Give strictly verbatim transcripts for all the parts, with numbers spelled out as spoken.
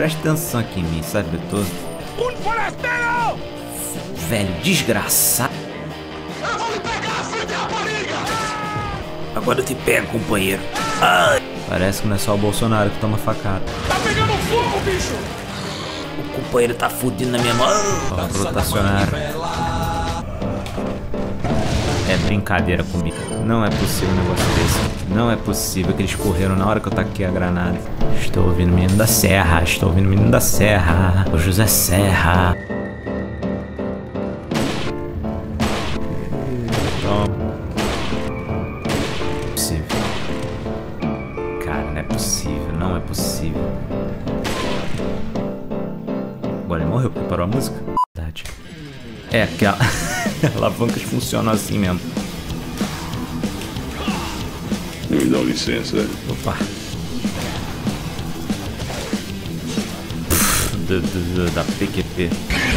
presta atenção aqui em mim, sabe, Beto? Um forasteiro! Velho desgraçado. Eu vou lhe pegar, filho de rapariga! Agora eu te pego, companheiro. Ai. Parece que não é só o Bolsonaro que toma facada. Tá pegando fogo, bicho! O companheiro tá fudido na minha mão. Ó, rotacionar. É brincadeira comigo. Não é possível um negócio desse. Não é possível que eles correram na hora que eu taquei a granada. Estou ouvindo o menino da Serra. Estou ouvindo o menino da Serra. O José Serra. Toma. Não é possível. Cara, não é possível. Não é possível. Agora ele morreu porque parou a música. Verdade. É, aquela... alavancas funcionam assim mesmo. Me dá licença. Opa. Do, do, do, da P Q P.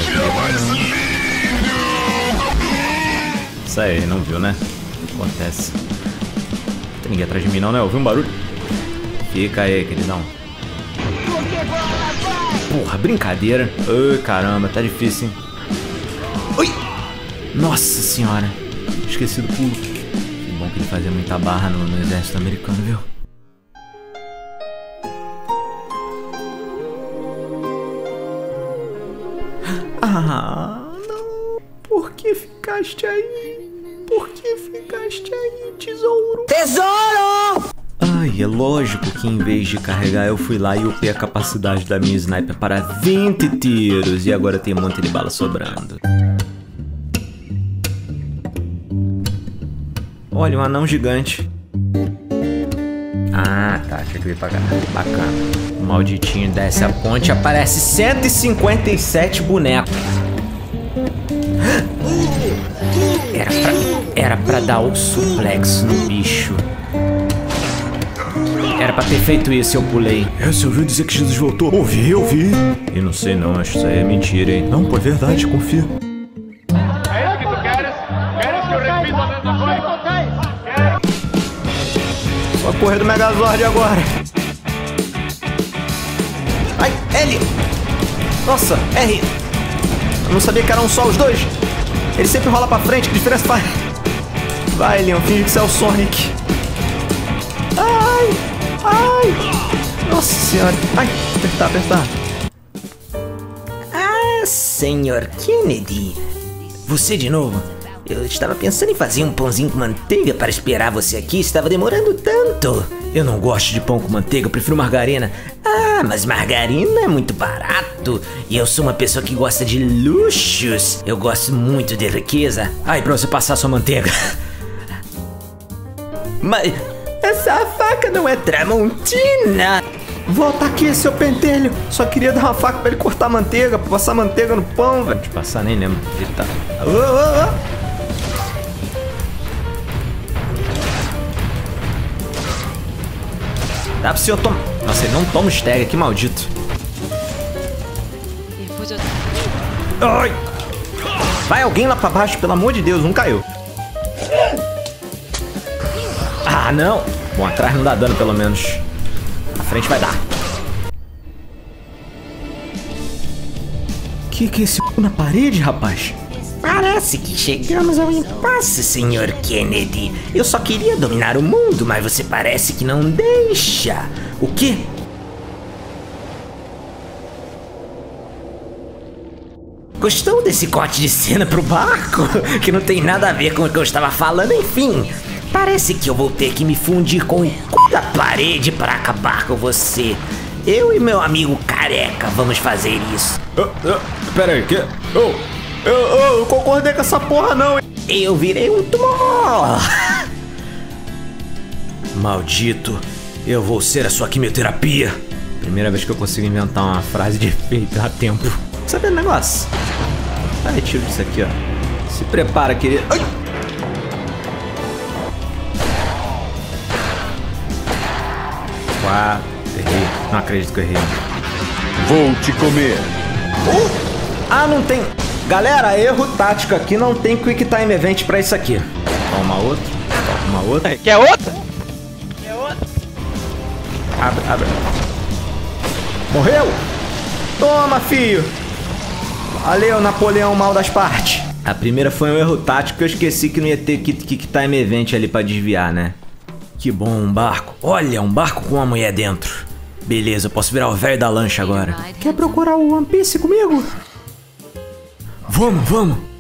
Isso aí, não viu, né? Acontece. Não tem ninguém atrás de mim não, né? Ouviu um barulho? Fica aí, queridão. Porra, brincadeira. Ai, caramba, tá difícil, hein? Ui! Nossa senhora. Esqueci do pulo. Que bom que ele fazia muita barra no, no exército americano, viu? Ah, não. Por que ficaste aí? Por que ficaste aí, tesouro? Tesouro! Ai, é lógico que em vez de carregar eu fui lá e upei a capacidade da minha sniper para vinte tiros. E agora tem um monte de bala sobrando. Olha, um anão gigante. Ah, tá, tinha que vir pra cá. Bacana. O malditinho desce a ponte e aparece cento e cinquenta e sete bonecos. Era pra, era pra dar o suplex no bicho. Era pra ter feito isso e eu pulei. É, você ouviu dizer que Jesus voltou? Ouvi, ouvi. E não sei não, acho que isso aí é mentira, hein? Não, pô, é verdade, confia. É isso que tu queres? Queres que eu repita a mesma coisa? Só correr do Megazord agora. Ai, L! Nossa, R! Eu não sabia que eram só os dois. Ele sempre rola pra frente, que diferença faz? Vai, Leon, finge que você é o Sonic. Ai! Ai! Nossa senhora! Ai, apertar, apertar. Ah, senhor Kennedy. Você de novo? Eu estava pensando em fazer um pãozinho com manteiga para esperar você aqui. Estava demorando tanto. Eu não gosto de pão com manteiga, eu prefiro margarina. Ah, mas margarina é muito barato. E eu sou uma pessoa que gosta de luxos. Eu gosto muito de riqueza. Ai, pra você passar sua manteiga. Mas essa faca não é Tramontina. Volta aqui, seu pentelho. Só queria dar uma faca pra ele cortar manteiga, pra passar manteiga no pão, velho. De passar, nem lembro. Ele tá... Oh, oh, oh. Dá pro senhor tomar... Nossa, ele não toma stag, que maldito. Ai! Vai alguém lá pra baixo, pelo amor de Deus, não caiu. Ah, não! Bom, atrás não dá dano, pelo menos. Na frente vai dar. Que que é esse c... na parede, rapaz? Parece que chegamos ao impasse, senhor Kennedy. Eu só queria dominar o mundo, mas você parece que não deixa. O quê? Gostou desse corte de cena pro barco? Que não tem nada a ver com o que eu estava falando, enfim. Parece que eu vou ter que me fundir com o c... da parede para acabar com você. Eu e meu amigo careca vamos fazer isso. Oh, oh, pera aí, que... Oh. Eu, eu, eu concordei com essa porra não, hein? Eu virei um tumor. Maldito, eu vou ser a sua quimioterapia. Primeira vez que eu consigo inventar uma frase de efeito a tempo. Sabe o negócio? Tá retiro disso aqui, ó. Se prepara, querido. Ai! Quatro. Errei. Não acredito que eu errei. Vou te comer. Uh! Ah, não tem... Galera, erro tático aqui, não tem Quick Time Event pra isso aqui. Toma outro, toma outra. Quer outra? Quer outra? Abre, abre. Morreu! Toma, fio. Valeu, Napoleão mal das partes. A primeira foi um erro tático que eu esqueci que não ia ter Kick Time Event ali pra desviar, né? Que bom, um barco. Olha, um barco com uma mulher dentro. Beleza, eu posso virar o velho da lancha agora. Quer procurar o One Piece comigo? Vamos, vamos.